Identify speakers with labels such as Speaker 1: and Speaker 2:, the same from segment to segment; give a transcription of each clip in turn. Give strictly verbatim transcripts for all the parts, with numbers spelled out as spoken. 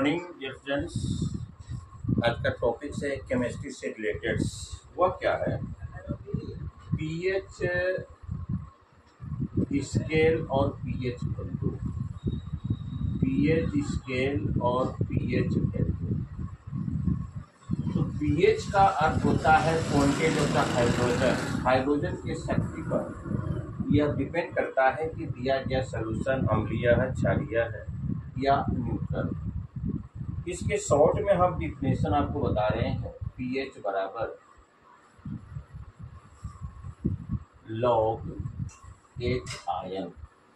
Speaker 1: Morning dear friends. आज का topic है केमिस्ट्री से रिलेटेड। वह क्या है? पीएच स्केल और पीएच वैल्यू। पीएच स्केल और पीएच वैल्यू। तो पीएच का अर्थ होता है quantity of the hydrogen. Hydrogen की शक्ति पर यह डिपेंड करता है कि दिया गया सॉल्यूशन अम्लीय है, क्षारीय है या न्यूट्रल। इसके शॉर्ट में हम डिफिनेशन आपको बता रहे हैं। पीएच बराबर log H ion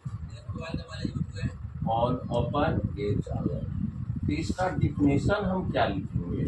Speaker 1: on upon H ion. तो इसका डिफिनेशन हम क्या लिखेंगे?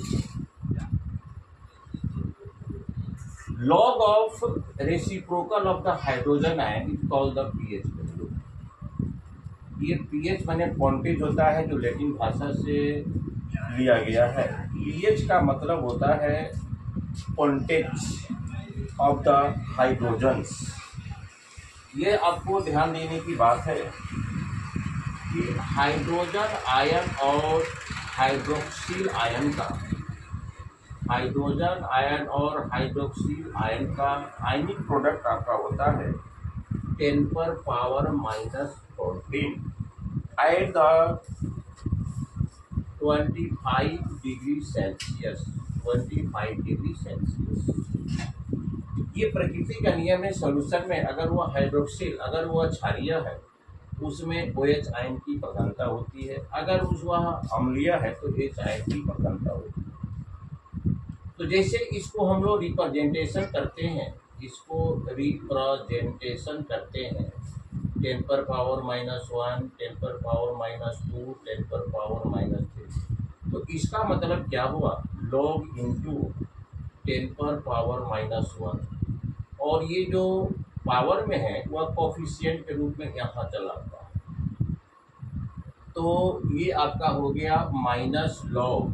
Speaker 1: Log of reciprocal of the hydrogen ion is called the pH value. ये पीएच माने क्वांटिटी होता है जो लैटिन भाषा से लिया गया है। पीएच का मतलब होता है क्वांटिटी ऑफ द हाइड्रोजन्स। ये आपको ध्यान देने की बात है कि हाइड्रोजन आयन और हाइड्रोक्सिल आयन का हाइड्रोजन आयन और हाइड्रोक्सिल आयन का आयनिक प्रोडक्ट आपका होता है टेन पर power minus fourteen at the twenty five degree Celsius. Twenty five degree Celsius ये प्रकृति का नियम है। सॉल्यूशन में अगर वह हाइड्रोक्सिल अगर वह क्षारीय है उसमें OH आयन की प्रधानता होती है, अगर उस वह अम्लीय है तो H आयन की प्रधानता होती है। तो जैसे इसको हम लोग रिप्रेजेंटेशन करते हैं, इसको रिप्रेजेंटेशन करते हैं टेन पर पावर माइनस वन, टेन पर पावर माइनस टू, टेन पर पावर माइनस थ्री। तो इसका मतलब क्या हुआ? लॉग इंटू टेन पर पावर माइनस वन, और ये जो पावर में है वह कोफिशिएंट के रूप में यहाँ चला आता है। तो ये आपका हो गया माइनस लॉग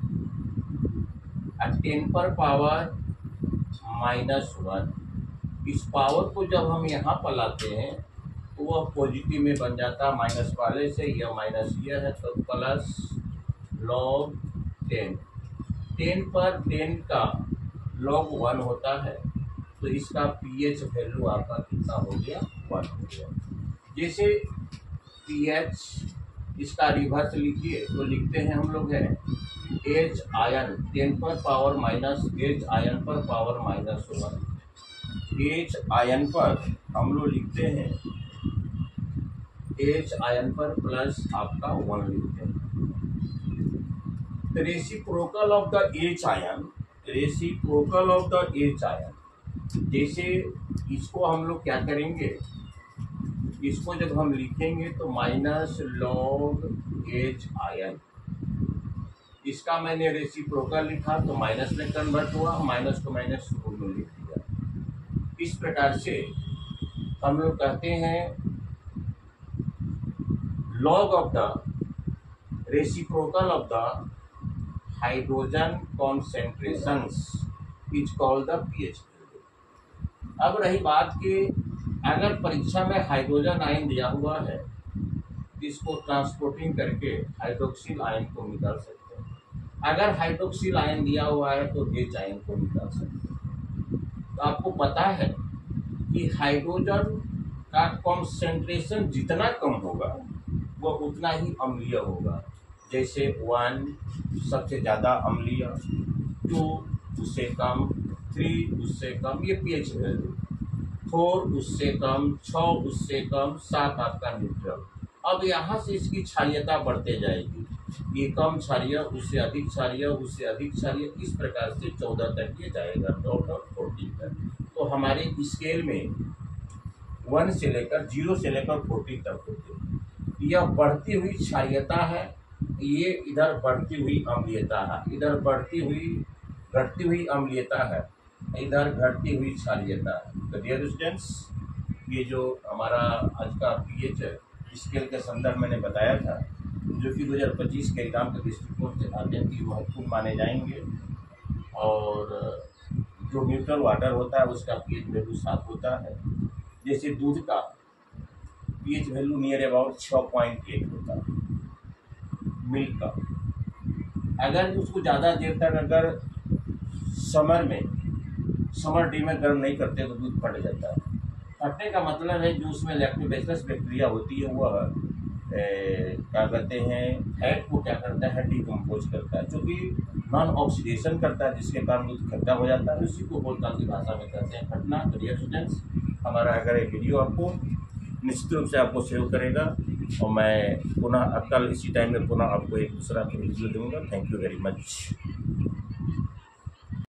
Speaker 1: टेन पर पावर माइनस वन। इस पावर को जब हम यहाँ पर लाते हैं तो वह पॉजिटिव में बन जाता है। माइनस वाले से यह माइनस यह है तो प्लस लॉग टेन। टेन पर टेन का लॉग वन होता है तो इसका पीएच वैल्यू आपका कितना हो गया? वन हो गया। जैसे पीएच इसका रिवर्स लिखिए तो लिखते हैं हम लोग है एच आयन टेन पर पावर माइनस एच आयन पर power minus one. H ion पर हम लोग लिखते हैं एच आयन पर प्लस आपका वन लिखते हैं। Reciprocal of the H ion reciprocal of the H ion जैसे इसको हम लोग क्या करेंगे, इसको जब हम लिखेंगे तो माइनस लॉग एच आयन, इसका मैंने रेसिप्रोकल लिखा तो माइनस में कन्वर्ट हुआ, माइनस को माइनस में लिख दिया। इस प्रकार से हम लोग कहते हैं log of the reciprocal of the hydrogen concentrations is called the pH value. अब रही बात कि अगर परीक्षा में हाइड्रोजन आयन दिया हुआ है इसको ट्रांसपोर्टिंग करके हाइड्रोक्सिल आयन को निकाल सकते हैं। अगर हाइड्रोक्सिल आयन दिया हुआ है तो H आयन को निकाल सकते हैं। तो आपको पता है कि हाइड्रोजन का कॉन्सेंट्रेशन जितना कम होगा वह उतना ही अम्लीय होगा। जैसे वन सबसे ज़्यादा अम्लीय, टू उससे कम, थ्री उससे कम, ये पीएच वैल्यू, फोर उससे कम, छः उससे कम, सात आपका न्यूट्रल। अब यहाँ से इसकी क्षारीयता बढ़ते जाएगी, ये कम क्षारीय उससे अधिक क्षारीय उससे अधिक क्षारीय, इस प्रकार से चौदह तक ये जाएगा, टोटल फोर्टीन तक। तो हमारे स्केल में वन से लेकर जीरो से लेकर फोर्टीन तक होते हैं। यह बढ़ती हुई क्षारीयता है, ये इधर बढ़ती हुई अम्लीयता है, इधर बढ़ती हुई घटती हुई अम्लीयता है, इधर घटती हुई क्षारीयता है। तो डियर स्टूडेंट्स, ये जो हमारा आज का पीएच स्केल के संदर्भ मैंने बताया था जो कि दो हज़ार पच्चीस के एग्जाम के दृष्टिकोण से अत्यंत ही महत्वपूर्ण माने जाएंगे। और जो न्यूट्रल वाटर होता है उसका पीएच वैल्यू सात होता है। जैसे दूध का पीएच वैल्यू नियर अबाउट छः पॉइंट एट होता है, मिल्क का अगर उसको ज़्यादा देर तक अगर समर में समर डे में गर्म नहीं करते तो दूध फट जाता है। फटने का मतलब है जो उसमें लैक्टोबैसिलस बैक्टीरिया होती है वह क्या कहते हैं फैट को क्या करता है डिकम्पोज करता है, जो कि नॉन ऑक्सीडेशन करता है, जिसके कारण दूध खट्टा हो जाता है। उसी को बोलता की भाषा में कहते हैं फटना। तो डियर स्टूडेंट्स, हमारा अगर एक वीडियो आपको निश्चित रूप से आपको सेव करेगा और मैं पुनः कल इसी टाइम में पुनः आपको एक दूसरा वीडियो दूंगा। Thank you very much.